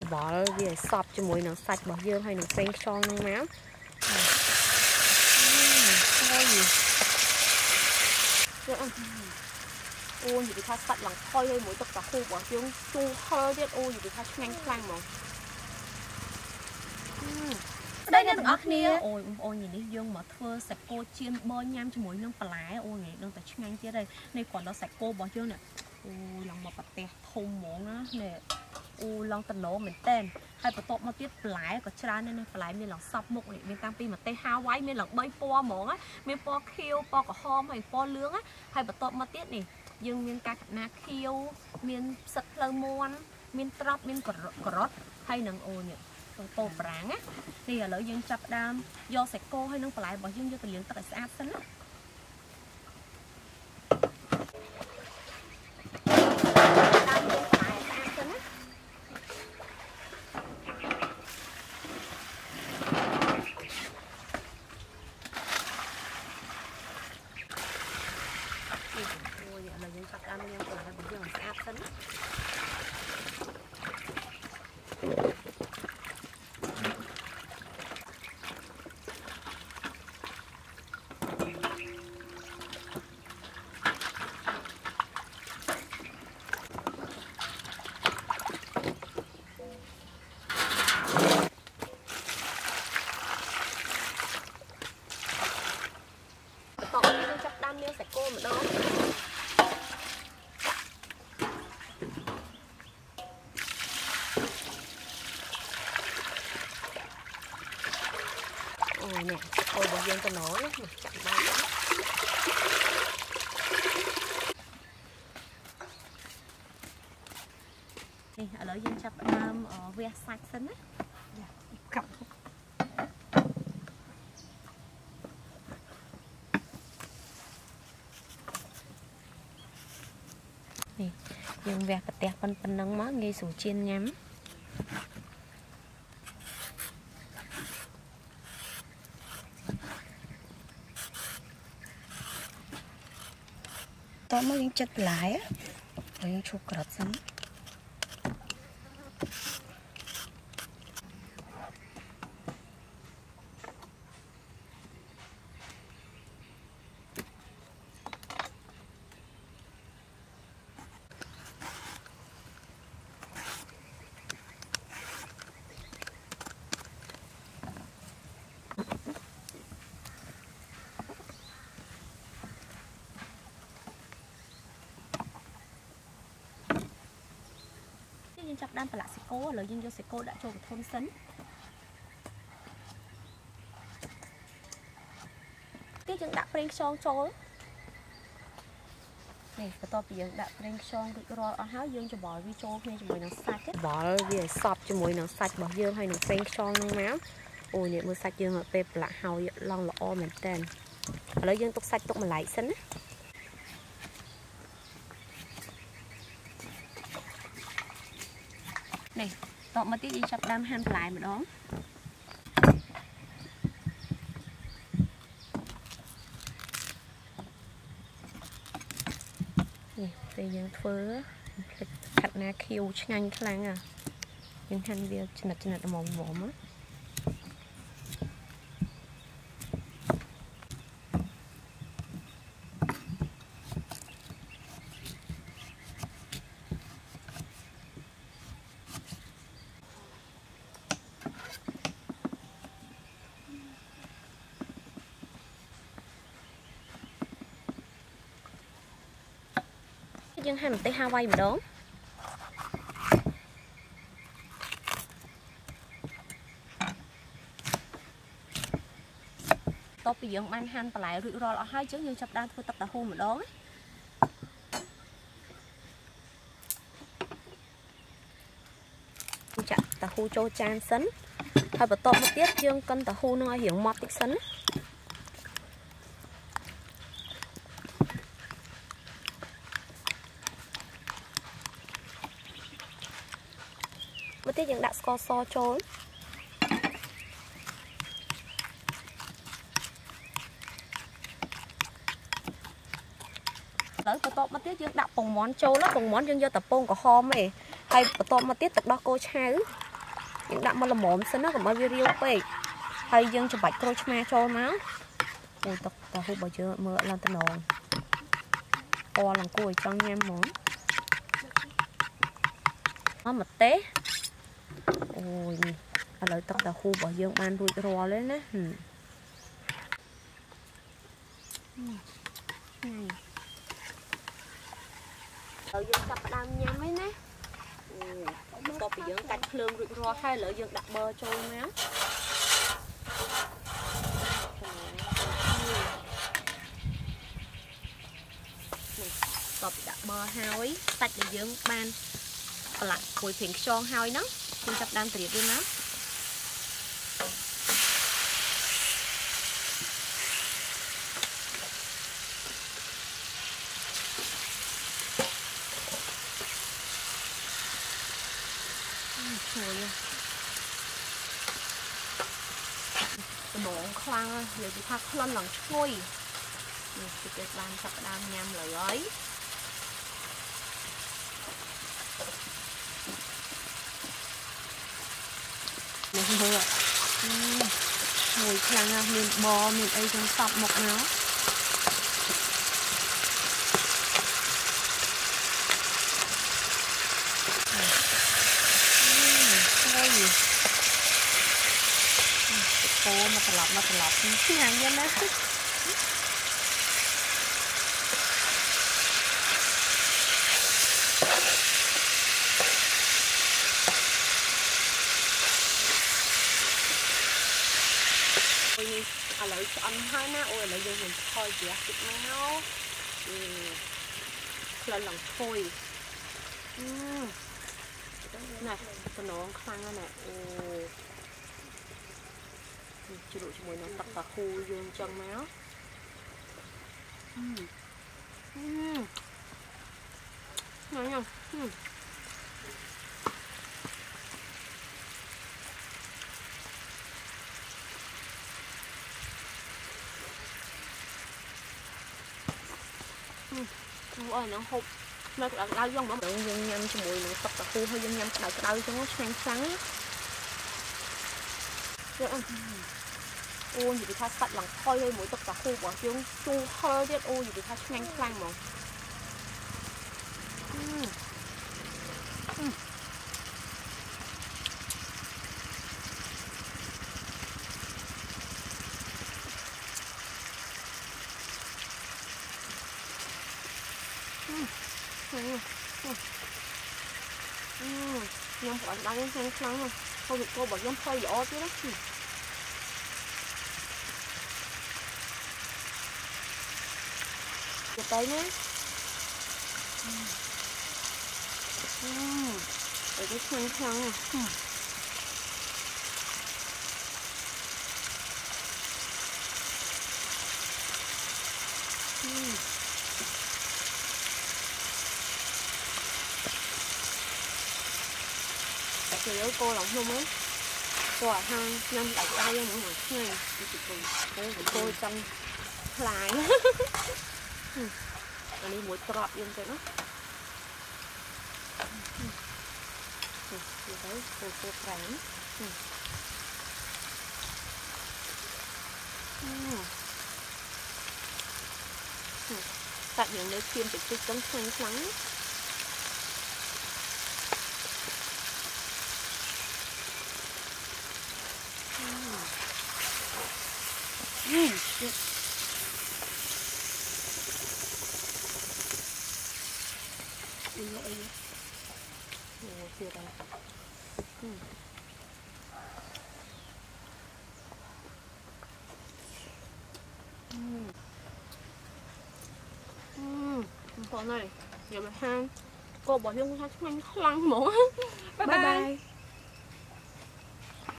bỏ về sọp cho mũi nó sạch bỏ dương hay nó phèn son nó máu ôi gì ta sạch lòng thôi hơi mũi tất cả khu bỏ dương chu hơi biết ôi gì ta nhanh khăn mà đây là ốc nia ôi nhìn đi dương mà thưa sạch cô chiên bơ nhám cho mũi nương lá ôi nghe nương ta nhanh kia đây này còn nó sạch cô bỏ dương nè ôi lòng mà bật tè thùng món á nè ôi lòng tần nổ mình tên hay bật tọt mà tiết lái có chả nên lái mình lòng sọc mục này mình tăng pi mà tê hao quái mình lòng bay po món á mình po khiêu po có hôm hay po lướng á hay bật tọt mà tiết này dương miên ca na khiêu miên sật lơ muôn miên trọc miên cỏ rót hay nâng ôi nhỉ tô bráng á thì là lợi dương chập đam do sạch cô hay nâng lái bỏ dương vô từ lượng tất cả áp xanh á sạch cô mà đó ôi nè ôi bỏ dương cho nó nhé chặn bao nè ở lỡ dương chập ở ve sạch xinh á cặp nè dương ve bật tẹt phân nắng má nghe sủ chiên nhắm tao mới những chất lái á rồi những chụp cọt xanh dương chập đam lại sạch cô lời dương vô sạch cô đã cho một thôn sấn cái dương đã preng son trôi này cái to bây giờ đã preng son rồi ở háo dương cho bỏ vi trôi ngay cho mùi nó sạch bỏ về sọp cho mùi nó sạch bỏ dương hay nó preng son nó máu ôi nhẹ mưa sạch dương ở bếp lại hào long lọ mình tên lấy dương tục sạch tục mà lại sấn này tọt mà tí đi chập đam han lại mà đó nè bây giờ phớ khát na khiêu nhanh khăng à nhưng han việc chân là mồm mồm á dương hai mình tới Hawaii mà đó top bây giờ ban han lại rủi ro ở hai chứ dương chập đan thôi tập tà hu mà đó chặt tà hu cho chan sấn hay bật top một tiết dương cân tà hu nó hiểu mọt tích sấn một tiết dương đã sco so trốn tới bật top một tiết dương đã bồng món trâu lắm bồng món dương do tập bông có hôm ấy hay bật top một tiết tập đó cô cháu những đạm mà là mồm xin nó còn bao nhiêu riêu pe hay dân cho bạch coi chma cho máu ôi tao hút bao giờ mưa lan tao nồng o làm cùi trong nhem món nó mật té ôi ở lại tao khu bao giờ ăn đuôi rò lên nè lợi dân tập đam nhắm ấy nè có bị dân cạch lương rụi ro hay lợi dân đặt bơ cho máu có bị đặt bơ hôi tạch để dân ban lại hồi phiền son hôi nó dân tập đam tiệt luôn đó nón khoang giờ chị thắt lên lần chui chị cái bàn sập đam nhâm lại ấy mùi khoang miền bò miền ấy trong sập một nó mà tạt lọt cái hàng nhân đó ôi lại ăn hai na ôi lại dùng mình thôi chị ăn thịt máu lần lần thôi này con nó khăn này chưa đủ cho mùi nó tập vào khu dương chân máu ngon không ôi nó hụt nó đau dông mà dân nhâm cho mùi nó tập vào khu hơi dân nhâm đau cho nó sáng sáng ôi gì bị tha sạch lần thôi thôi mỗi tất cả khu bỏ chung chu hơi chết ôi gì bị tha nhanh khăn mà nhâm bỏ đau nhanh khăn mà thôi bị cô bỏ nhâm hơi giỏ chứ đó tới nhé để cái khăn khăn này thì nếu cô lòng không ấy cô à hang năm đại ai mỗi người này thì cô trong lạiอันนี้หมูกรอบยังไงเนาะอยู่ได้โคตรแข็งตัดอย่างได้เทียมติดติดต้องครั้งครั้งđây con này giờ mà hang cô bỏ vô hang khăn mỏ bye bye